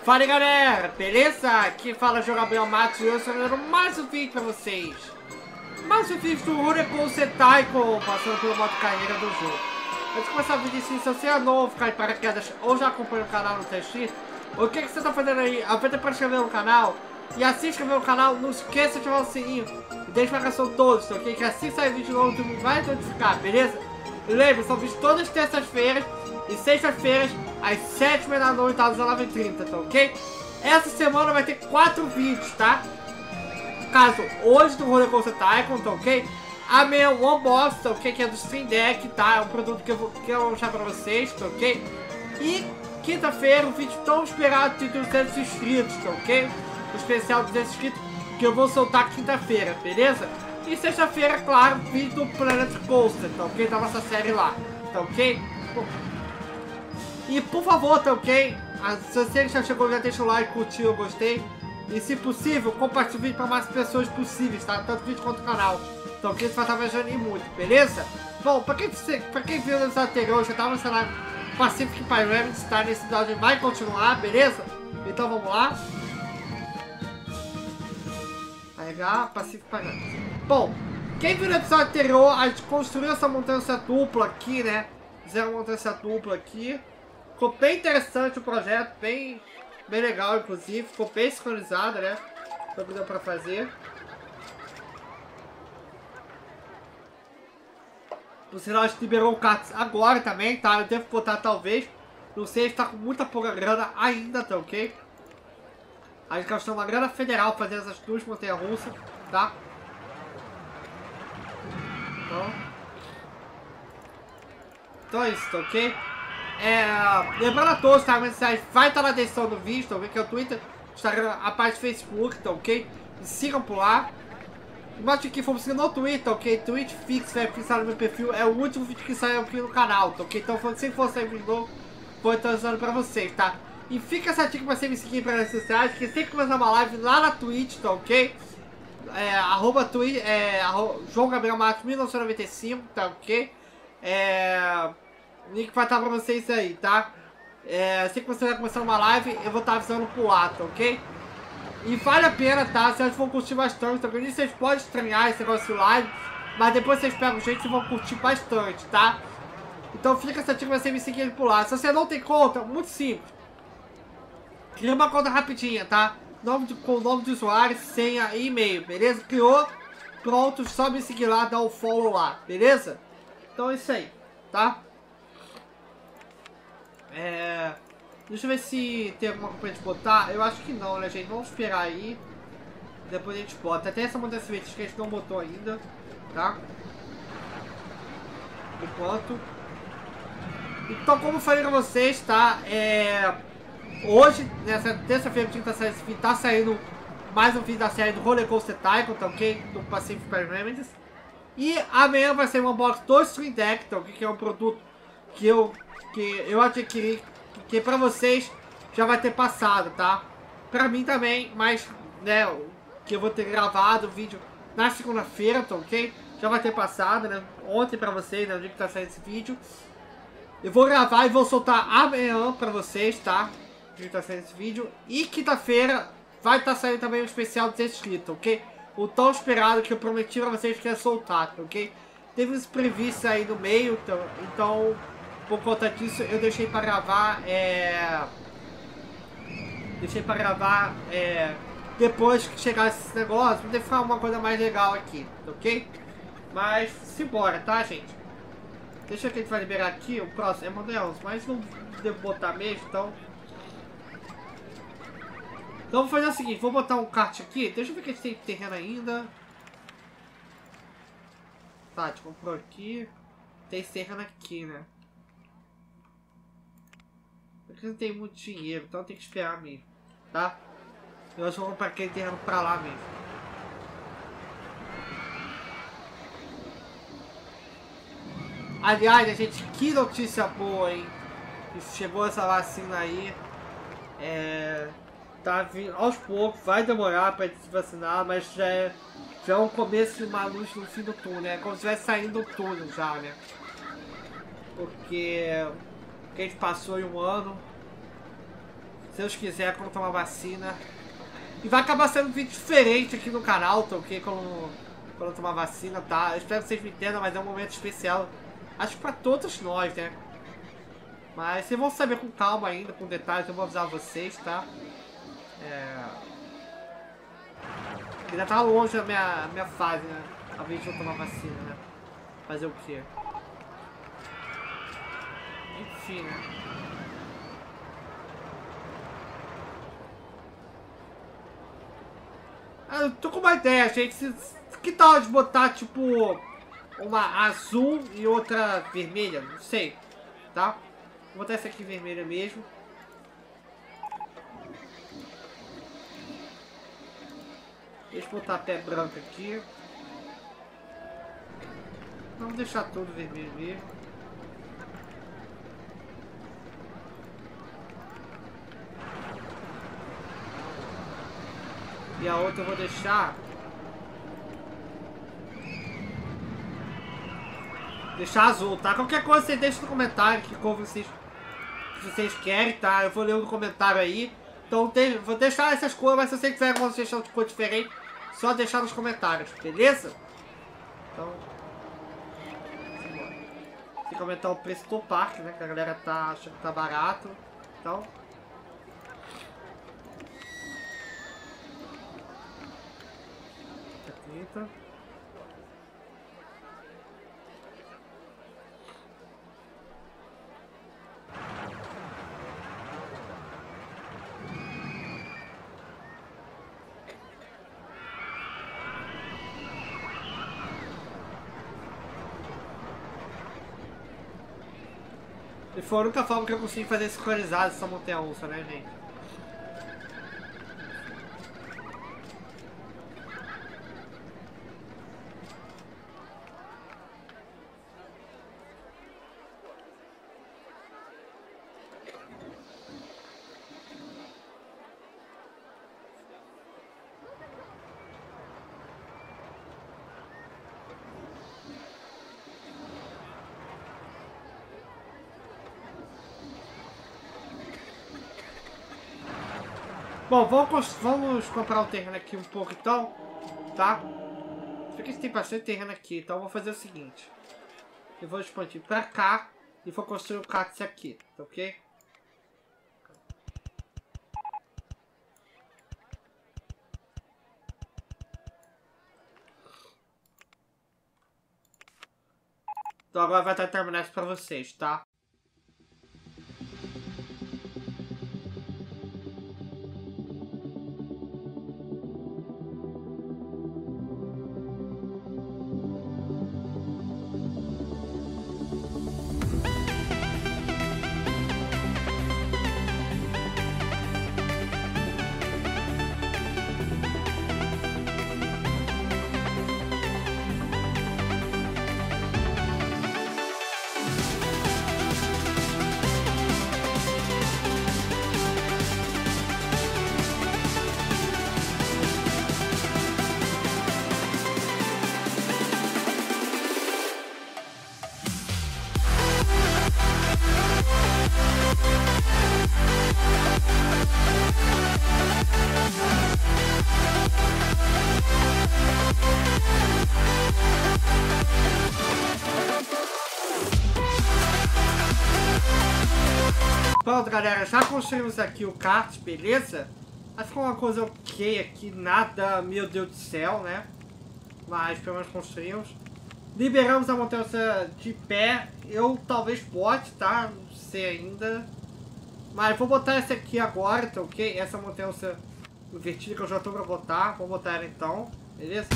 Fala aí, galera, beleza? Aqui fala Gabriel Matos e eu estou fazendo mais um vídeo pra vocês. Mais um vídeo do Roller Coaster Tycoon, passando pelo modo carreira do jogo. Antes de começar o vídeo assim, se você é novo, cai de paraquedas ou já acompanha o canal no teste, o que você está fazendo aí? Aproveita para inscrever no canal e assim se inscrever no canal, não esqueça de ativar o sininho e deixe marcação todos, ok? Que assim que sair vídeo novo, tu vai notificar, beleza? E lembre, são vídeos todas as terças-feiras e sextas-feiras, às 7h da noite, às 19h30, tá ok? Essa semana vai ter 4 vídeos, tá? No caso, hoje do Roller Coaster Tycoon, tá ok? Amanhã o unboxing, tá ok? Que é do Stream Deck, tá? É um produto que eu vou mostrar pra vocês, tá ok? E quinta-feira, um vídeo tão esperado de 200 inscritos, tá ok? O especial de 200 inscritos que eu vou soltar quinta-feira, beleza? E sexta-feira, claro, vídeo do Planet Coaster, tá ok? Da nossa série lá, tá ok? E por favor, tá ok? Se você já chegou, já deixa o like, curtiu, eu gostei. E se possível, compartilhe o vídeo para mais pessoas possíveis, tá? Tanto o vídeo quanto o canal. Então, que isso vai estar me ajudando muito, beleza? Bom, pra quem viu no episódio anterior, já tava no cenário Pacific Pyramids, tá? Nesse episódio vai continuar, beleza? Então vamos lá. Carregar Pacific Pyramids. Bom, quem viu no episódio anterior, a gente construiu essa montanha dupla aqui, né? Fizeram uma montanha dupla aqui. Ficou bem interessante o projeto, bem legal, inclusive. Ficou bem sincronizado, né? Foi o que deu pra fazer. Por sinal, a gente liberou o kart agora também, tá? Eu devo botar talvez. Não sei, a gente tá com muita pouca grana ainda, tá ok? A gente gastou uma grana federal fazendo essas duas montanhas russas, tá? Então é isso, tá ok? Lembrando a todos, tá? A mensagem vai estar na descrição do vídeo, tá ok? Que é o Twitter, Instagram, a página do Facebook, tá ok? Me sigam por lá. Note que fomos no Twitter, tá ok? Tweet fix, vai fixar no meu perfil. É o último vídeo que saiu aqui no canal, tá ok? Então, se for sair vídeo novo, vou atualizando pra vocês, tá? E fica essa dica pra você me seguir pelas redes sociais, que sempre que começar uma live lá na Twitch, tá ok? João Gabriel Matos 1995, tá ok? O link vai estar pra vocês aí, tá? Assim que você vai começar uma live, eu vou estar avisando pro lá, tá ok? E vale a pena, tá? Se vocês vão curtir bastante, tá? Porque vocês podem estranhar esse negócio de live, mas depois vocês pegam o jeito e vão curtir bastante, tá? Então fica essa dica pra você me seguir por lá. Se você não tem conta, muito simples. Cria uma conta rapidinha, tá? Com nome de usuário, senha e e-mail, beleza? Criou, pronto, só me seguir lá, dá o follow lá, beleza? Então é isso aí, tá? Deixa eu ver se tem alguma coisa pra gente botar. Eu acho que não, né, gente? Vamos esperar aí. Depois a gente bota. Até essa montanha cimentística que a gente não botou ainda, tá? Enquanto. Então, como eu falei pra vocês, tá? Hoje, nessa terça-feira que tá saindo mais um vídeo da série do Roller Coaster Tycoon, tá ok? Do Pacific Pyramids. E amanhã vai ser um unboxing do Stream Deck, tá ok? Que é um produto que eu adquiri, que pra vocês já vai ter passado, tá? Pra mim também, mas, né, que eu vou ter gravado o vídeo na segunda-feira, tá ok? Já vai ter passado, né? Ontem pra vocês, né? No dia que tá saindo esse vídeo. Eu vou gravar e vou soltar amanhã pra vocês, tá? No dia que tá saindo esse vídeo. E quinta-feira vai estar saindo também um especial de inscritos, ok? O tão esperado que eu prometi pra vocês que ia soltar, tá ok? Teve uns previstos aí no meio, então por conta disso eu deixei pra gravar, depois que chegar esse negócio, pra ficar uma coisa mais legal aqui, ok? Mas simbora, tá, gente? Deixa que a gente vai liberar aqui, o próximo é Montanha, mas não devo botar mesmo, então vou fazer o seguinte, vou botar um kart aqui, deixa eu ver que a gente tem terreno ainda. Tá, a gente comprou aqui, tem terreno aqui, né? Porque não tem muito dinheiro, então tem que esperar mesmo, tá? Eu acho que vou comprar aquele terreno pra lá mesmo. Aliás, gente, que notícia boa, hein? Chegou essa vacina aí. Tá vindo aos poucos, vai demorar pra gente se vacinar, mas já é um começo de uma luz no fim do túnel. É como se estivesse saindo do túnel já, né? Porque a gente passou em um ano Se Deus quiser, quando tomar vacina. E vai acabar sendo um vídeo diferente aqui no canal, tá ok? Quando tomar vacina, tá? Eu espero que vocês me entendam, mas é um momento especial. Acho que pra todos nós, né? Mas vocês vão saber com calma ainda, com detalhes, eu vou avisar vocês, tá? Ainda tá longe a minha fase, né? A vez de eu tomar vacina, né? Fazer o quê? Enfim, né? Ah, eu tô com uma ideia, gente. Que tal de botar, tipo, uma azul e outra vermelha? Não sei, tá? Vou botar essa aqui vermelha mesmo. Deixa eu botar a pé branca aqui. Vamos deixar tudo vermelho mesmo. E a outra eu vou deixar... azul, tá? Qualquer coisa vocês deixam no comentário que cor vocês querem, tá? Eu vou ler no comentário aí. Então vou deixar essas cores, mas se você tiver alguma sugestão de cor diferente, só deixar nos comentários, beleza? Então... tem que aumentar o preço do parque, né? Que a galera tá achando que tá barato. Então... 30. E foi a única forma que eu consegui fazer sincronizado essa montanha-russa, né, gente? Bom, vamos comprar o terreno aqui um pouco então, tá? Porque tem bastante terreno aqui, então eu vou fazer o seguinte. Eu vou expandir pra cá e vou construir o cactus aqui, tá ok? Então agora vai estar terminando isso pra vocês, tá? Pronto, galera, já construímos aqui o kart, beleza? Mas ficou uma coisa ok aqui, nada, meu Deus do céu, né? Mas pelo menos construímos. Liberamos a montanha de pé, eu talvez bote, tá? Não sei ainda. Mas vou botar essa aqui agora, tá ok? Essa montanha invertida que eu já tô pra botar, vou botar ela então, beleza?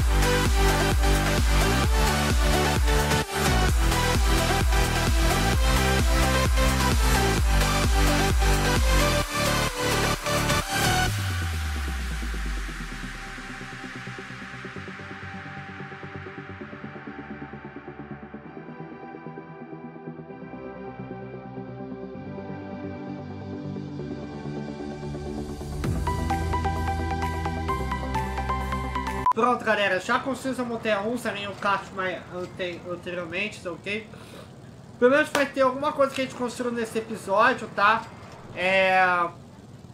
Pronto, galera, já construímos a montanha-russa, nem o kart anteriormente, tá ok? Pelo menos vai ter alguma coisa que a gente construiu nesse episódio, tá?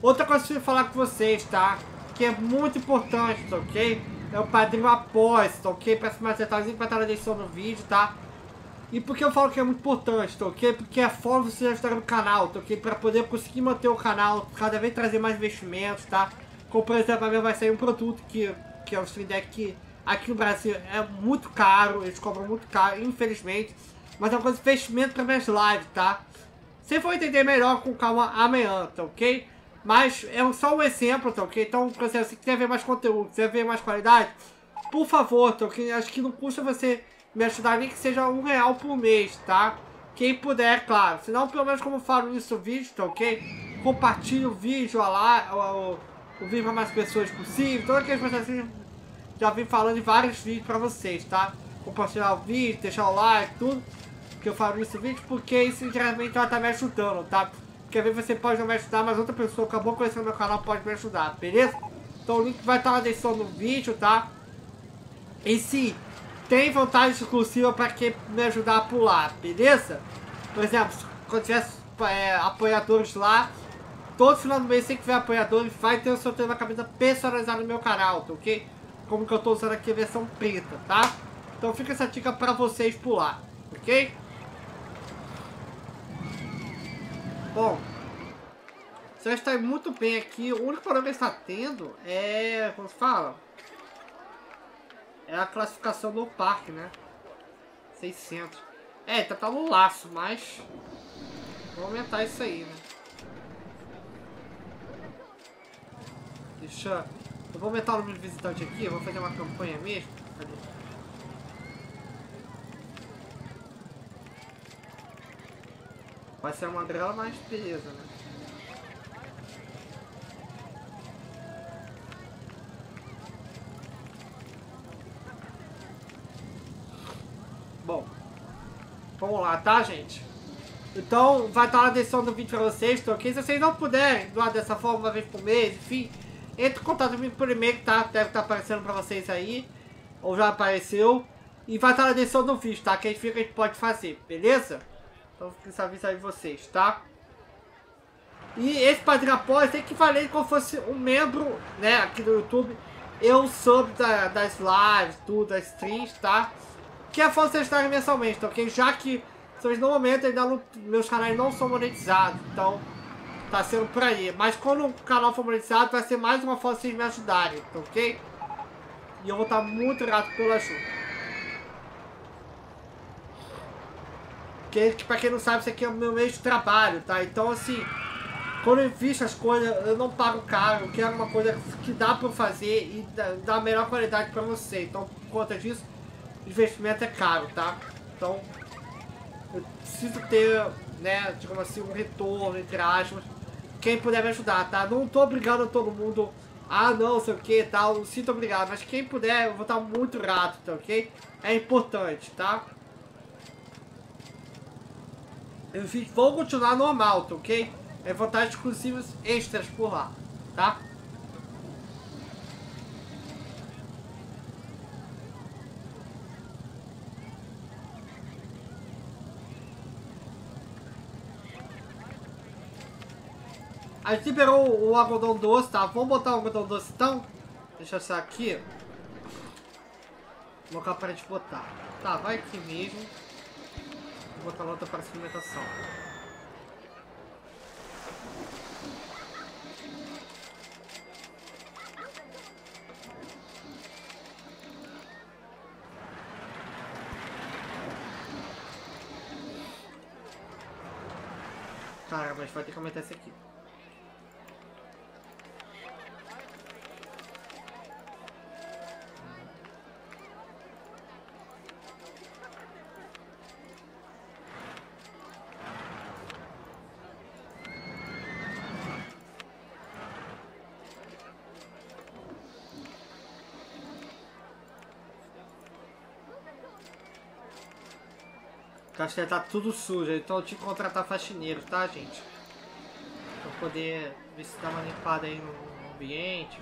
Outra coisa que eu preciso falar com vocês, tá? Que é muito importante, tá ok? É o padrinho após, tá ok? Peço mais detalhes vai estar na descrição do vídeo, tá? E por que eu falo que é muito importante, tá ok? Porque é a forma de você ajudar no canal, tá ok? Pra poder conseguir manter o canal, cada vez trazer mais investimentos, tá? Como por exemplo, a minha vai sair um produto que é o Stream Deck que aqui no Brasil é muito caro, eles cobram muito caro, infelizmente. Mas é uma coisa de investimento para minhas lives, tá? Você vai entender melhor com calma amanhã, tá ok? Mas é só um exemplo, tá ok? Então, por exemplo, se quiser ver mais conteúdo, quiser ver mais qualidade, por favor, tá ok? Acho que não custa você me ajudar, nem que seja R$1 por mês, tá? Quem puder, claro. Se não, pelo menos como eu falo nisso no vídeo, tá ok? Compartilhe o vídeo lá, o vídeo para mais pessoas possível. Todas aquelas coisas assim, já vim falando em vários vídeos pra vocês, tá? Compartilhar o vídeo, deixar o like, tudo que eu falo nesse vídeo, porque isso diretamente vai estar me ajudando, tá? Porque às vezes você pode não me ajudar, mas outra pessoa que acabou conhecendo meu canal pode me ajudar, beleza? Então o link vai estar na descrição do vídeo, tá? E sim, tem vantagem exclusiva para quem me ajudar a pular, beleza? Por exemplo, quando tiver apoiadores lá, todo final do mês, se tiver apoiadores, vai ter o sorteio da camisa personalizada no meu canal, tá ok? Como que eu tô usando aqui a versão preta, tá? Então fica essa dica para vocês pular, ok? Bom, você está muito bem aqui. O único problema que está tendo é, como se fala, é a classificação do parque, né? 600. É, tá no laço, mas vou aumentar isso aí, né? Deixa... Eu vou aumentar o número de visitantes aqui, eu vou fazer uma campanha mesmo. Cadê? Vai ser uma grela, mas beleza, né? Bom, vamos lá, tá, gente? Então, vai estar na descrição do vídeo pra vocês, tá ok? Se vocês não puderem doar dessa forma, uma vez por mês, enfim, entre em contato comigo por e-mail, tá? Deve estar aparecendo pra vocês aí, ou já apareceu. E vai estar na descrição do vídeo, tá? Que a gente pode fazer, beleza? Então, fica aviso aí de vocês, tá? E esse padrinho após tem que valer como fosse um membro, né, aqui do YouTube. Eu soube das lives, tudo, das streams, tá? Que é a forma de vocês estarem mensalmente, tá ok? Já que vocês no momento ainda não, meus canais não são monetizados, então tá sendo por aí. Mas quando o canal for monetizado, vai ser mais uma forma de vocês me ajudarem, tá ok? E eu vou estar muito grato pela ajuda. Porque, pra quem não sabe, isso aqui é o meu meio de trabalho, tá? Então, assim, quando eu invisto as coisas, eu não pago caro. Eu quero uma coisa que dá pra eu fazer e dá a melhor qualidade pra você. Então, por conta disso, investimento é caro, tá? Então, eu preciso ter, né, digamos assim, um retorno, entre aspas. Quem puder me ajudar, tá? Não tô obrigando todo mundo, ah, não, sei o que, tal, não sinto obrigado. Mas quem puder, eu vou estar muito grato, tá ok? É importante, tá? Os vídeos vão continuar normal, tá ok? É vantagens exclusivas extras por lá, tá? A gente liberou o algodão doce, tá? Vamos botar o algodão doce então? Deixa eu achar aqui. Vou colocar pra gente botar. Tá, vai aqui mesmo. Vou botar outra para experimentação. Cara, mas vai ter que aumentar esse aqui. Acho que tá tudo sujo, então eu tinha que contratar faxineiro, tá, gente? Pra poder ver se dá uma limpada aí no ambiente.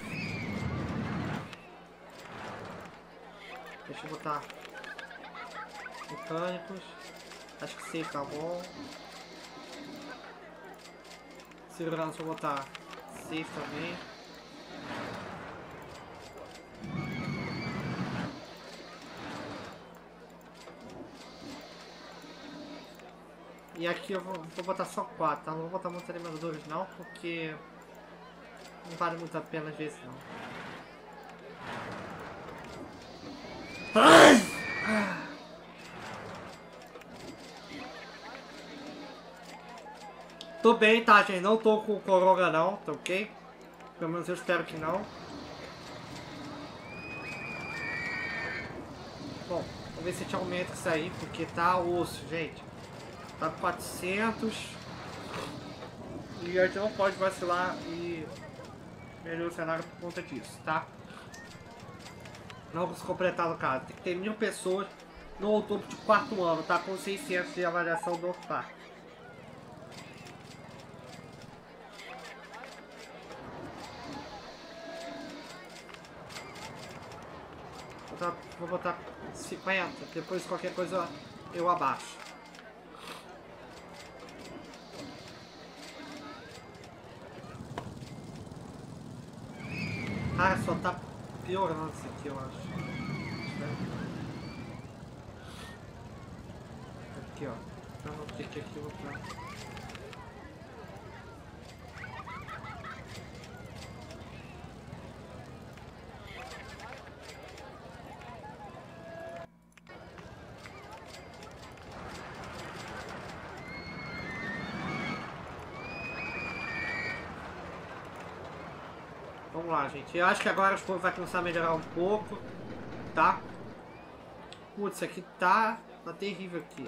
Deixa eu botar mecânicos. Acho que safe tá bom. Segurança, vou botar 6 também. E aqui eu vou botar só 4, tá? Não vou botar muitos animadores não, porque não vale muito a pena às vezes não. Tô bem, tá, gente? Não tô com corona não, tá ok? Pelo menos eu espero que não. Bom, vamos ver se a gente aumenta isso aí, porque tá osso, gente. Tá 400. E a gente não pode vacilar e melhorar o cenário por conta disso, tá? Não vamos completar no caso. Tem que ter 1000 pessoas no outubro de 4º ano, tá? Com 600 de avaliação do parque. Vou botar 50, depois qualquer coisa eu abaixo. Ah, só tá piorando isso aqui, eu acho. Aqui, ó. Então vou ter que aqui botar. Vamos lá, gente. Eu acho que agora o povo vai começar a melhorar um pouco, tá? Putz, isso aqui tá terrível aqui.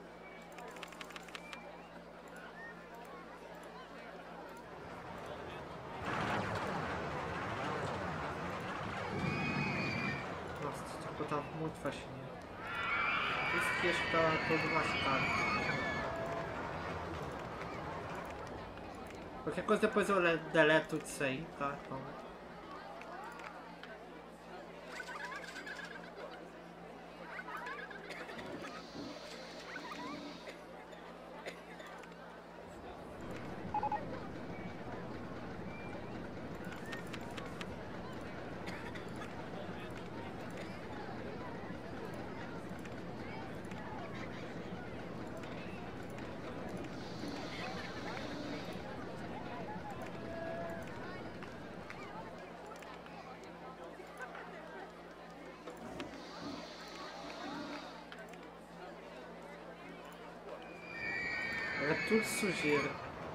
Nossa, esse aqui tá muito faxineiro. Esse aqui acho que tá todo machucado. Qualquer coisa depois eu deleto tudo isso aí, tá? Então... É tudo sujeira.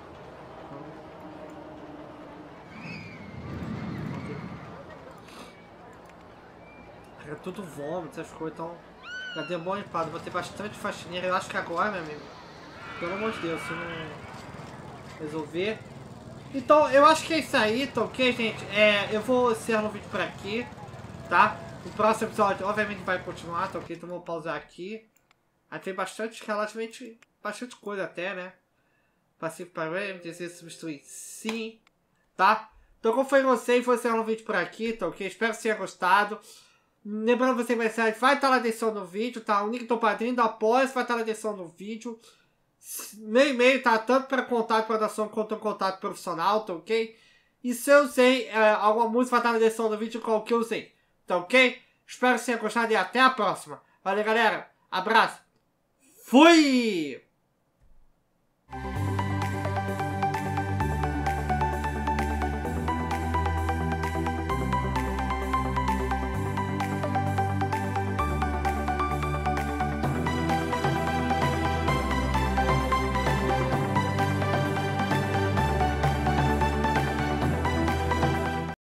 É tudo vômito, essas coisas. Então, já deu bom empado. Vou ter bastante faxineira. Eu acho que agora, meu amigo, pelo amor de Deus, se não resolver. Então, eu acho que é isso aí, tá ok, gente? Eu vou encerrar o vídeo por aqui, tá? O próximo episódio, obviamente, vai continuar, tá ok? Então, vou pausar aqui. Aí tem relativamente, bastante coisa até, né? Passivo Parameters, substituir sim, tá? Então, como foi vocês, vou encerrar o vídeo por aqui, tá ok? Espero que tenha gostado. Lembrando você, vai estar na descrição do vídeo, tá? O link do padrinho, do apoio vai estar na descrição do vídeo. Meu e-mail tá tanto para contato para doação quanto um contato profissional, tá ok? E se eu usei alguma música, vai estar na descrição do vídeo qual que eu usei, tá ok? Espero que você tenha gostado e até a próxima. Valeu, galera. Abraço. Fui!